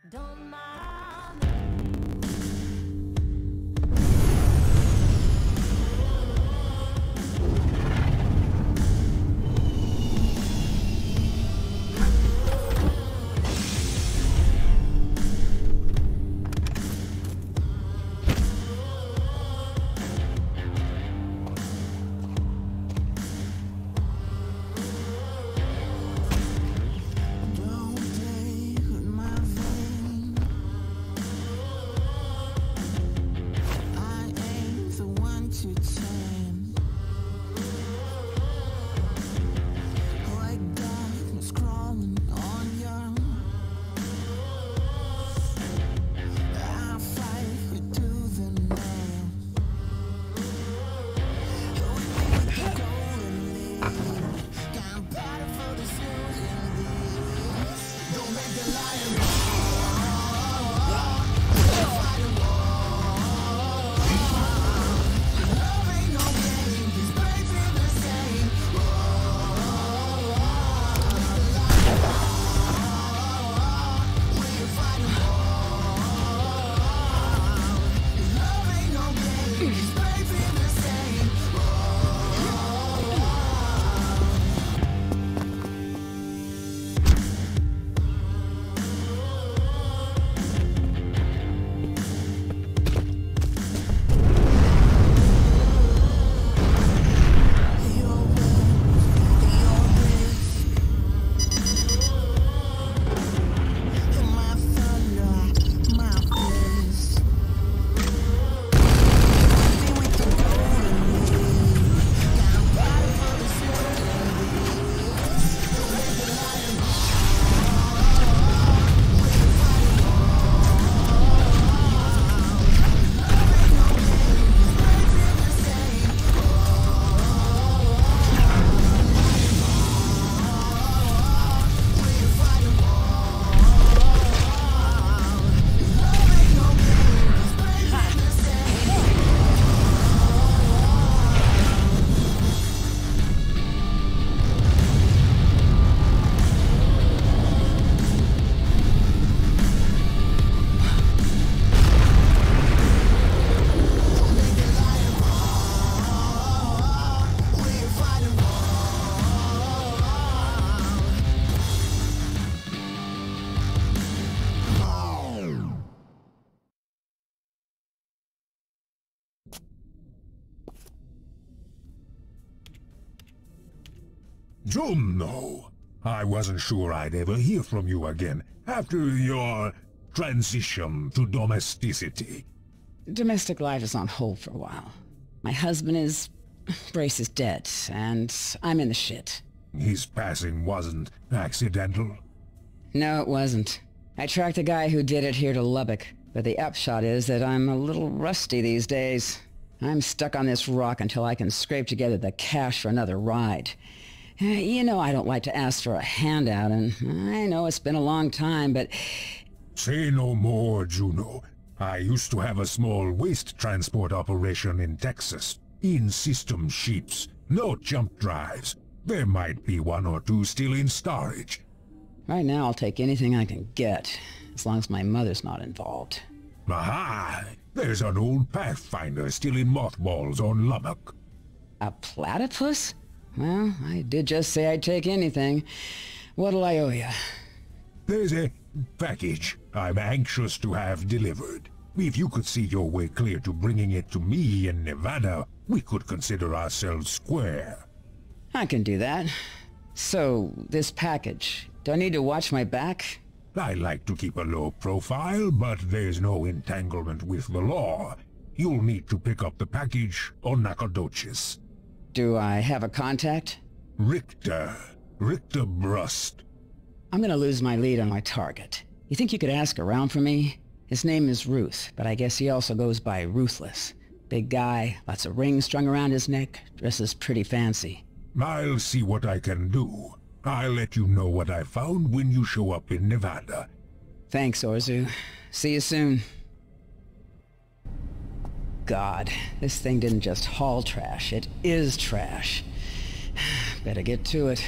Don't mind. Jumno! I wasn't sure I'd ever hear from you again after your transition to domesticity. Domestic life is on hold for a while. My husband is... Brace is dead, and I'm in the shit. His passing wasn't accidental? No, it wasn't. I tracked the guy who did it here to Lubbock, but the upshot is that I'm a little rusty these days. I'm stuck on this rock until I can scrape together the cash for another ride. You know I don't like to ask for a handout, and I know it's been a long time, but... Say no more, Juno. I used to have a small waste transport operation in Texas. In-system ships, no jump drives. There might be one or two still in storage. Right now I'll take anything I can get, as long as my mother's not involved. Aha! There's an old Pathfinder still in mothballs on Lubbock. A platypus? Well, I did just say I'd take anything. What'll I owe you? There's a package I'm anxious to have delivered. If you could see your way clear to bringing it to me in Nevada, we could consider ourselves square. I can do that. So, this package, do I need to watch my back? I like to keep a low profile, but there's no entanglement with the law. You'll need to pick up the package on Nacogdoches. Do I have a contact? Richter Brust. I'm gonna lose my lead on my target. You think you could ask around for me? His name is Ruth, but I guess he also goes by Ruthless. Big guy, lots of rings strung around his neck, dresses pretty fancy. I'll see what I can do. I'll let you know what I found when you show up in Nevada. Thanks, Orzu. See you soon. God, this thing didn't just haul trash, it is trash. Better get to it.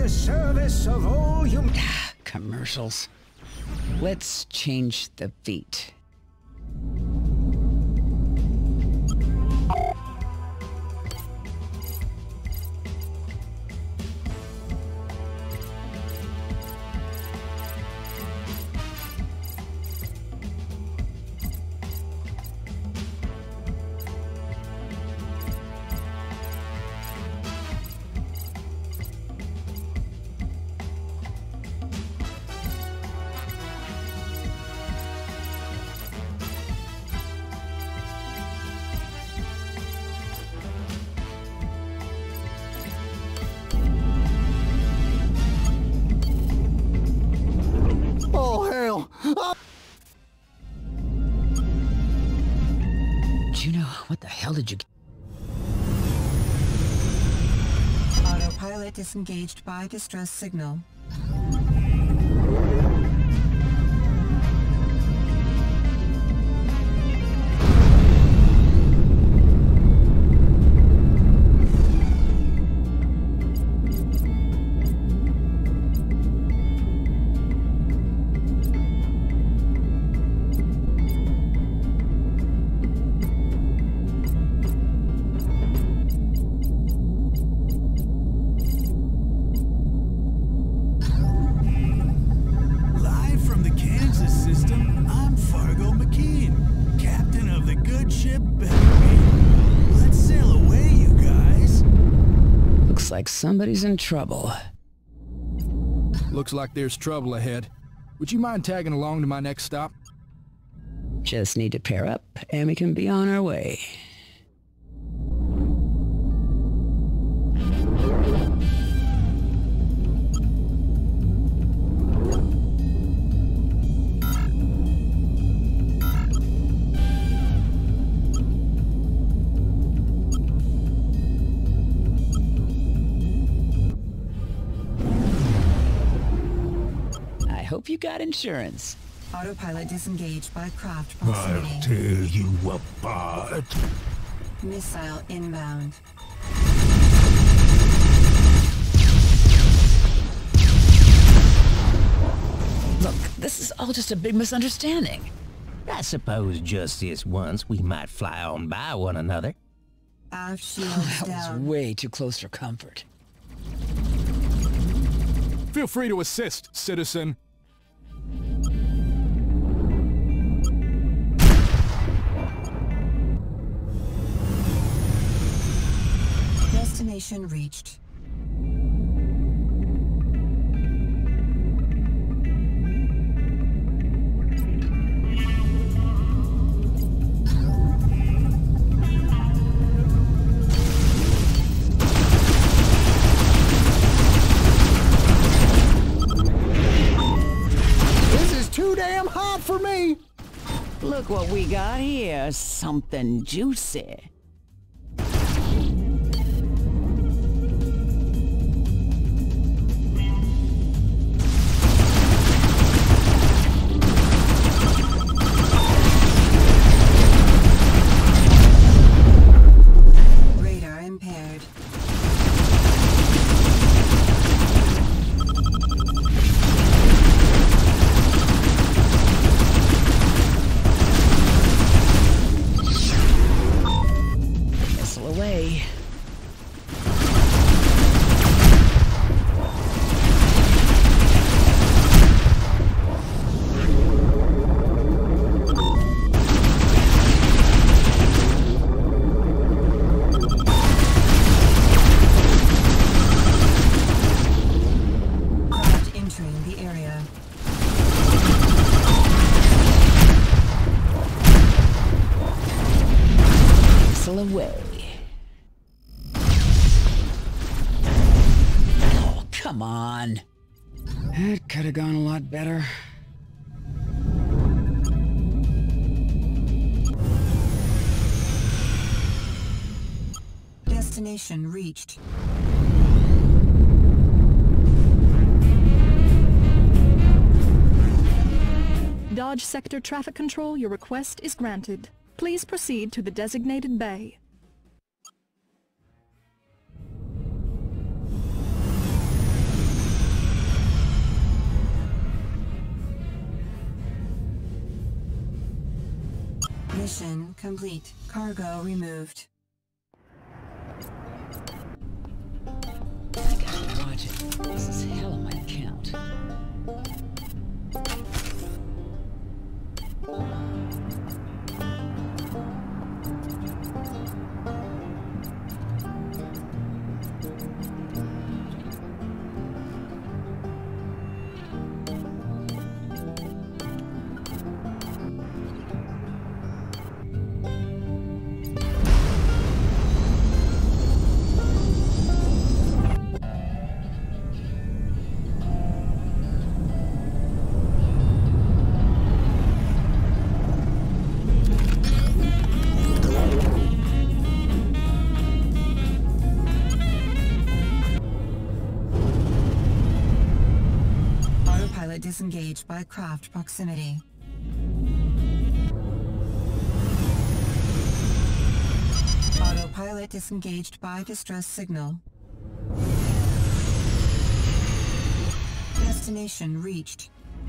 the service of all humanity. Commercials. Let's change the beat. Oh, hell! Juno, what the hell did you... Autopilot disengaged by distress signal. Like somebody's in trouble. Looks like there's trouble ahead. Would you mind tagging along to my next stop? Just need to pair up, and we can be on our way. Hope you got insurance. Autopilot disengaged by craft I'll proximity. tear you apart. Missile inbound. Look, this is all just a big misunderstanding. I suppose just this once we might fly on by one another. Aft shields That was down. way too close for comfort. Feel free to assist, citizen. Destination reached. This is too damn hot for me! Look what we got here, something juicy. Radar impaired. Missile away. Craft entering the area. Missile away. Oh, come on. That could have gone a lot better. Destination reached. Dodge Sector Traffic Control, your request is granted. Please proceed to the designated bay. Mission complete. Cargo removed. I gotta watch it. This is hell on my account. Disengaged by craft proximity. Autopilot disengaged by distress signal. Destination reached.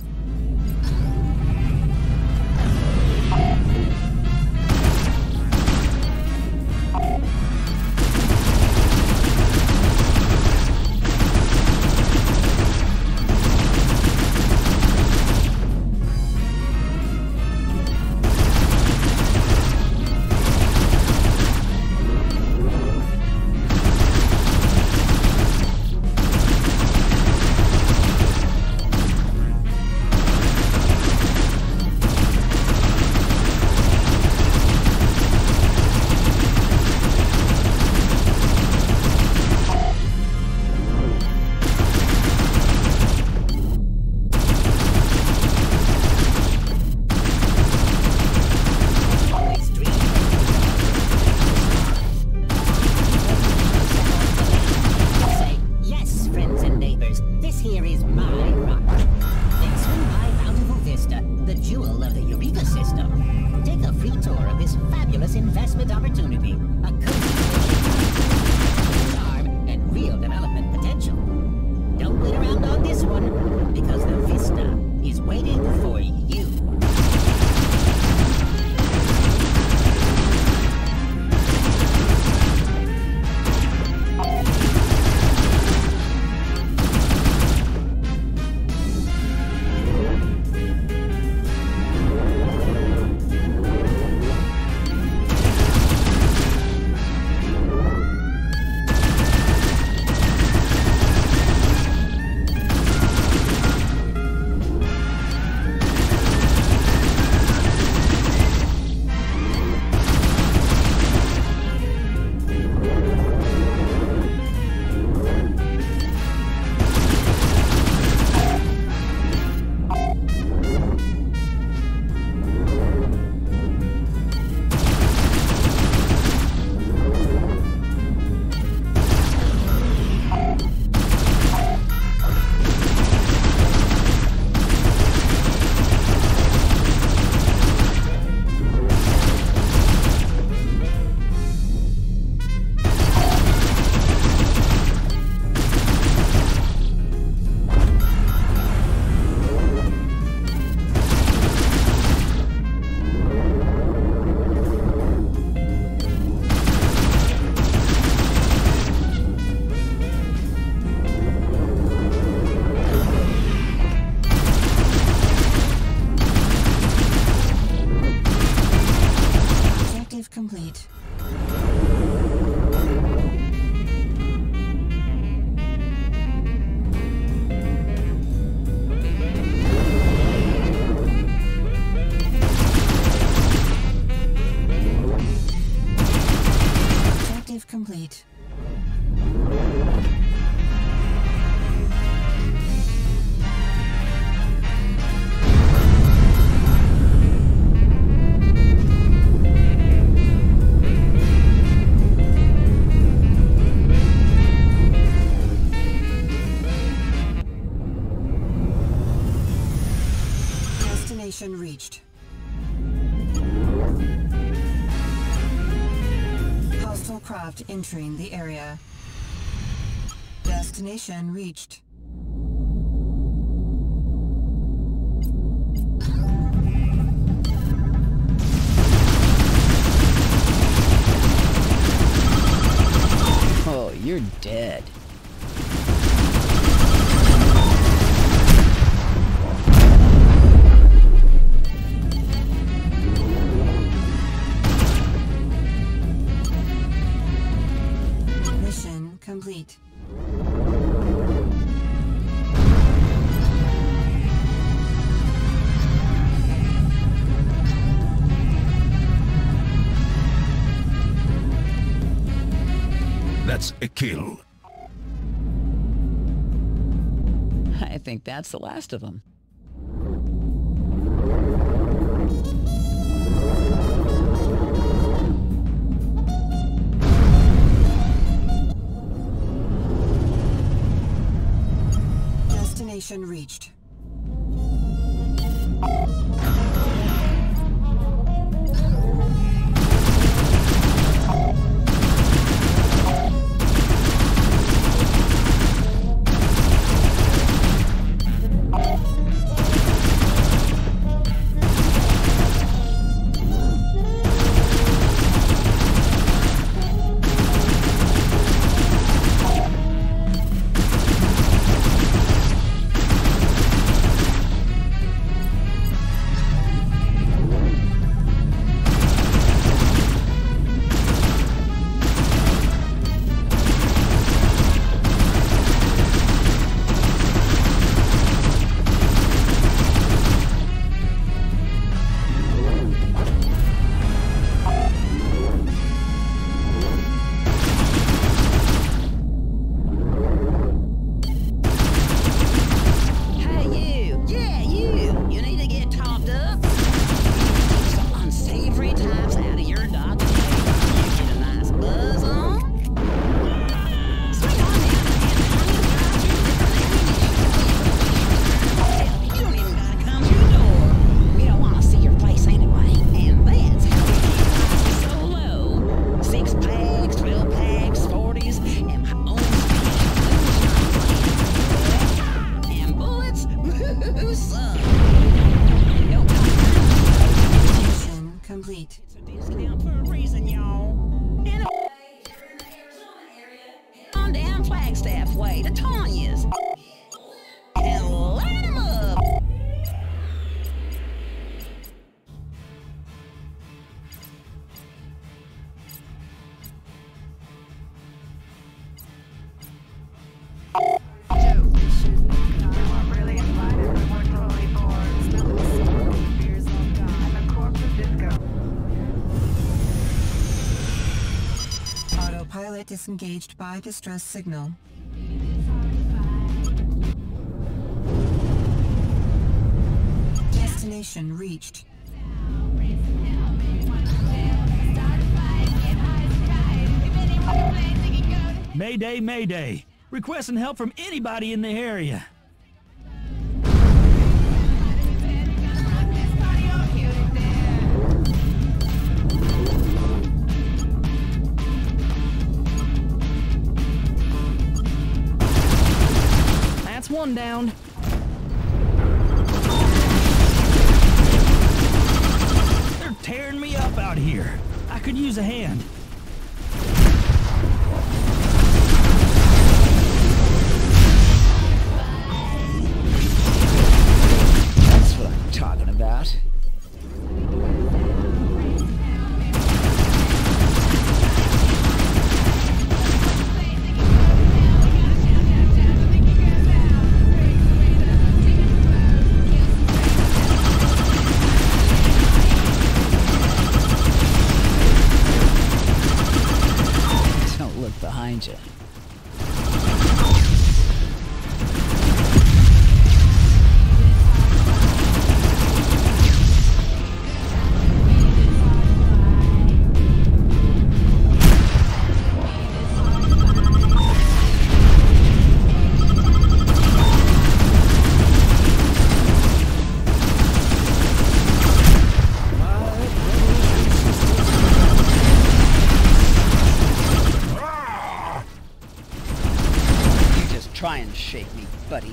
Complete. Objective complete. Destination reached. Hostile craft entering the area. Destination reached. That's a kill. I think that's the last of them. Destination reached. Complete. It's a discount for a reason, y'all. On down Flagstaff way to Tanya's. And light 'em up. Autopilot disengaged by distress signal. Destination reached. Mayday, mayday. Requesting help from anybody in the area. That's one down. They're tearing me up out here. I could use a hand. That's what I'm talking about. Don't look behind you. Try and shake me, buddy.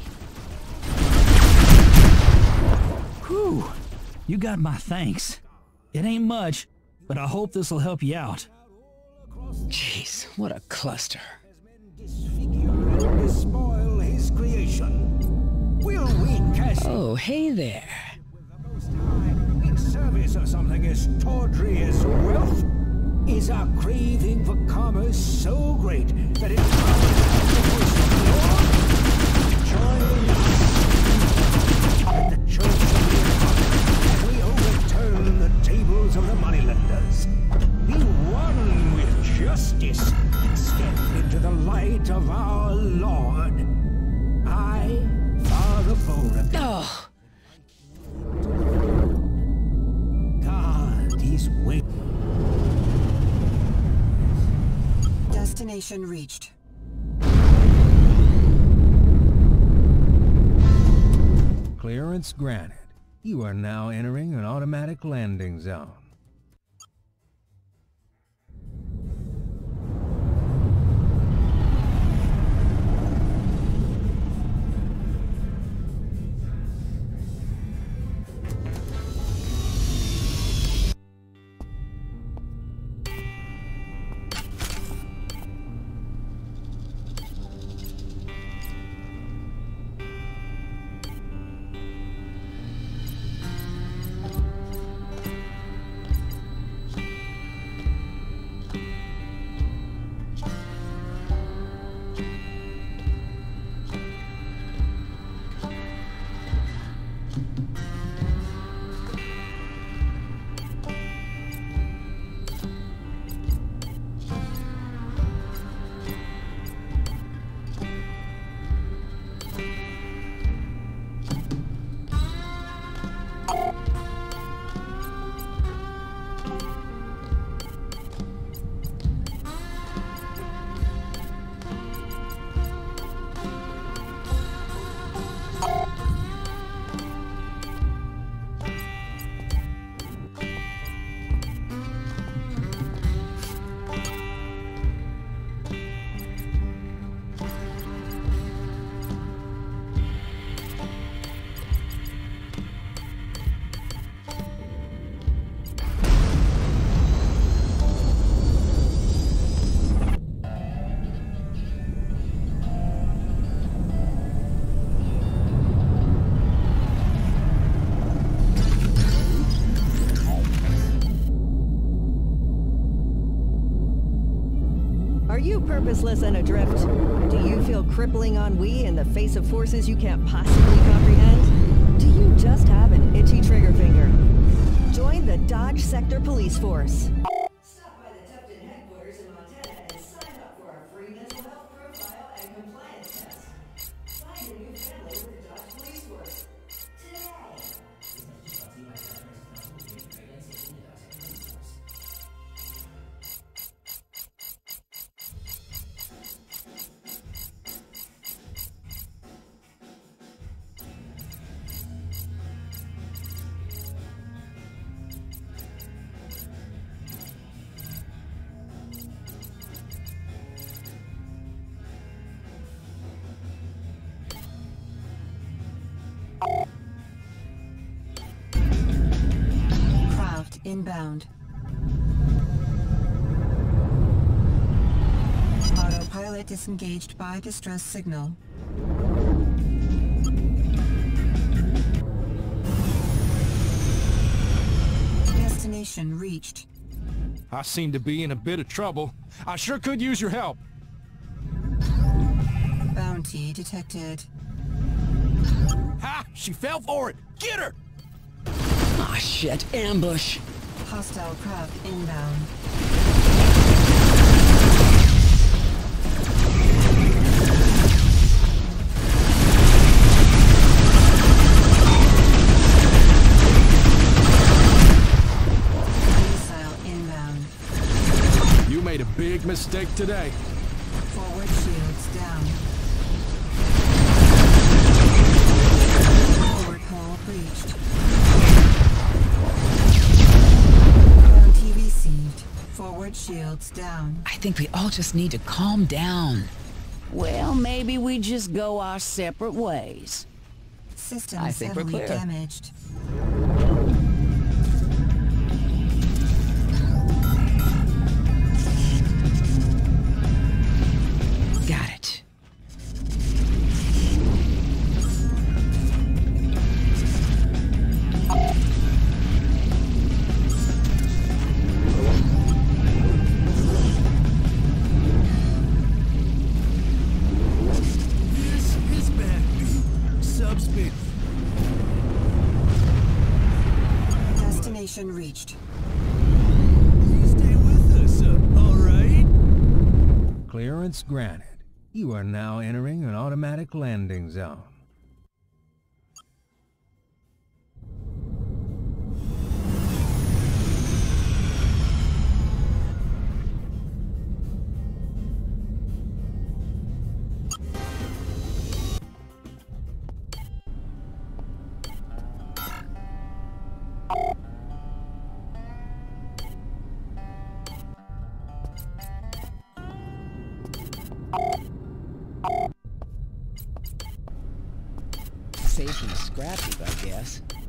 Whew. You got my thanks. It ain't much, but I hope this'll help you out. Jeez, what a cluster. Disfigure and despoil his creation. Will we cast Oh, hey there. the Most High in service of something as tawdry as wealth? Is our craving for commerce so great that it drowns out the voice of the Lord? Join us at the Church of the Apocalypse as we overturn the tables of the moneylenders. Be one with justice. Step into the Destination reached. Clearance granted. You are now entering an automatic landing zone. Purposeless and adrift. Do you feel crippling ennui in the face of forces you can't possibly comprehend? Do you just have an itchy trigger finger? Join the Dodge Sector Police Force. Stop by the Tufton headquarters in Montana and sign up for our free mental health profile and compliance test. Find a new family with the Dodge Police Force today. Craft inbound. Autopilot disengaged by distress signal. Destination reached. I seem to be in a bit of trouble. I sure could use your help. Bounty detected. Ha! She fell for it! Get her! Ah, shit. Ambush. Hostile craft inbound. Missile inbound. You made a big mistake today. Forward shields down. Forward hull breached. Bounty received. Forward shields down. I think we all just need to calm down. Well, maybe we just go our separate ways. Systems I think we're heavily clear. damaged. Got it. This is backbeat. Subspace. Destination reached. Please stay with us, all right? Clearance granted. You are now entering an automatic landing zone. Safe and scrappy, I guess.